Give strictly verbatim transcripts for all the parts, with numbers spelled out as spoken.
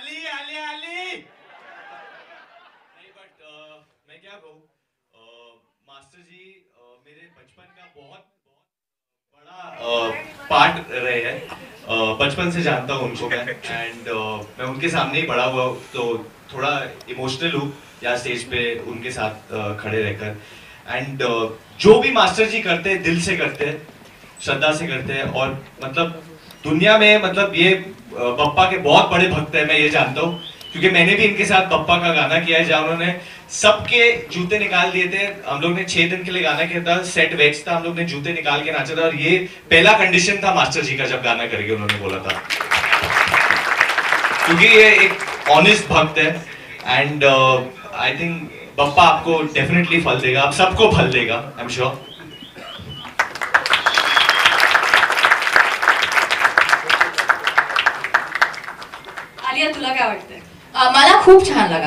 आली आली आली नहीं बट uh, मैं क्या कहूँ uh, मास्टर जी uh, मेरे बचपन का बहुत बहुत बड़ा पार्ट uh, रहे हैं uh, बचपन से जानता हूँ उनको मैं एंड uh, मैं उनके सामने ही बड़ा हुआ तो थोड़ा इमोशनल हूँ या स्टेज पे उनके साथ uh, खड़े रहकर एंड uh, जो भी मास्टर जी करते हैं दिल से करते हैं श्रद्धा से करते हैं और मतलब दुनिया में मतलब ये बप्पा के बहुत बड़े भक्त हैं मैं ये जानता हूँ क्योंकि मैंने भी इनके साथ बप्पा का गाना किया है जहाँ उन्होंने सबके जूते निकाल दिए थे। हम लोग ने छह दिन के लिए गाना किया था, सेट वेज था, हम लोग ने जूते निकाल के नाचा था और ये पहला कंडीशन था मास्टर जी का जब गाना करके उन्होंने बोला था क्योंकि ये एक ऑनेस्ट भक्त है एंड आई थिंक बप्पा आपको डेफिनेटली फल देगा, आप सबको फल देगा आई एम श्योर। आलिया तुला काय वाटतंय? मला खूप छान लगा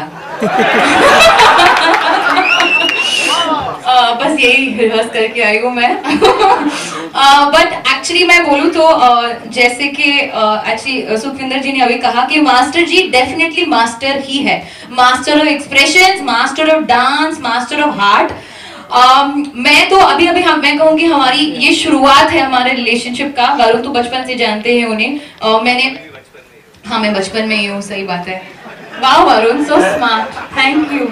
uh, बस यही रिहर्स करके आई हूँ मैं बट uh, एक्चुअली मैं बोलूँ तो uh, जैसे कि एक्चुअली uh, सुखविंदर जी ने अभी कहा कि मास्टर जी डेफिनेटली मास्टर ही है, master of expressions, master of dance, master of heart. Um, मैं तो अभी अभी हम मैं कहूँगी हमारी ये शुरुआत है हमारे रिलेशनशिप का। वरुण तो बचपन से जानते हैं उन्हें, uh, मैंने हाँ मैं बचपन में ही हूँ, सही बात है। वाह Varun so smart, thank you.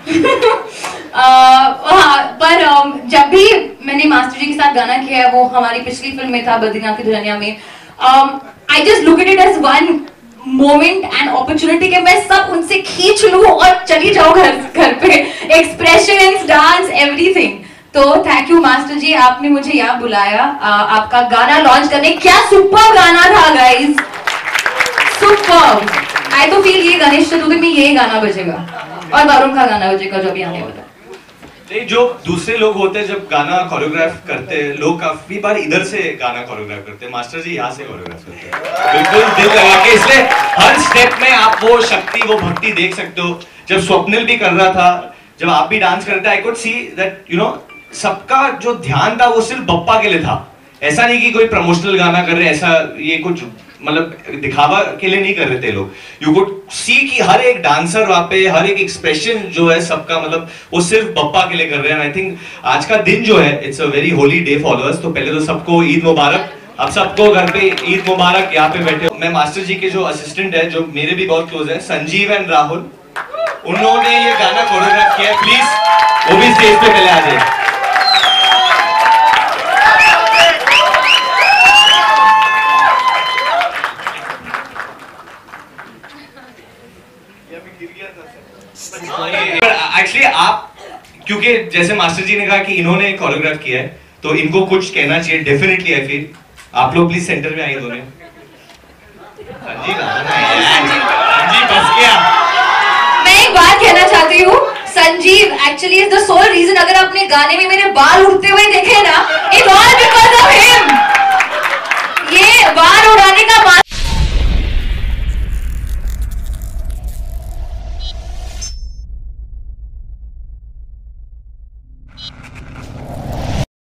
पर um, जब भी मैंने मास्टर जी के साथ गाना किया है वो हमारी पिछली फिल्म में था बद्रीनाथ की दुल्हनिया में, I just look at it as one moment and opportunity कि मैं सब उनसे खींच लूं और चली जाऊं घर घर पे, एक्सप्रेशंस, डांस, एवरीथिंग। तो थैंक यू मास्टर जी, आपने मुझे यहाँ बुलाया, uh, आपका गाना लॉन्च करने। क्या सुपर गाना था गाइस, सुपर। आई तो फील ये गणेश चतुर्थी में यही गाना बजेगा और वरुण का गाना बजेगा जो भी आने वाला। नहीं, जो दूसरे लोग होते हैं जब गाना कोरियोग्राफ करते हैं, लोग काफी बार इधर से गाना कोरियोग्राफ करते हैं, मास्टर जी यहाँ से कोरियोग्राफ करते हैं बिल्कुल दिल लगा के, इसलिए हर स्टेप में आप वो शक्ति वो भक्ति देख सकते हो। जब स्वप्निल भी कर रहा था, जब आप भी डांस कर रहे थे, I could see that you know सबका जो ध्यान था वो सिर्फ बप्पा के लिए था। ऐसा नहीं कि कोई प्रमोशनल गाना कर रहे हैं, ऐसा ये कुछ मतलब दिखावा के लिए नहीं कर रहे थे लोग। यू कुड सी कि हर एक डांसर वहाँ पे, हर एक एक्सप्रेशन जो है सबका मतलब वो सिर्फ बप्पा के लिए कर रहे हैं। आई थिंक आज का दिन जो है it's a very holy day for us. तो पहले तो सबको ईद मुबारक, आप सबको घर पे ईद मुबारक। यहाँ पे बैठे मैं मास्टर जी के जो असिस्टेंट है जो मेरे भी बहुत क्लोज है, संजीव एंड राहुल, उन्होंने ये गाना कोरियोग्राफ किया है। प्लीज वो भी स्टेज पे पहले आ जाए। एक्चुअली आप क्योंकि जैसे मास्टर जी ने कहा कि इन्होंने कोरियोग्राफ किया है तो इनको कुछ कहना चाहिए डेफिनेटली। आई फील आप लोग प्लीज सेंटर में आइए दोनों। संजीव संजीव बस क्या, मैं एक बात कहना चाहती हूँ, Sanjeev actually is the sole reason. अगर आपने गाने में मेरे बाल उड़ते हुए देखे ना, it all because of him.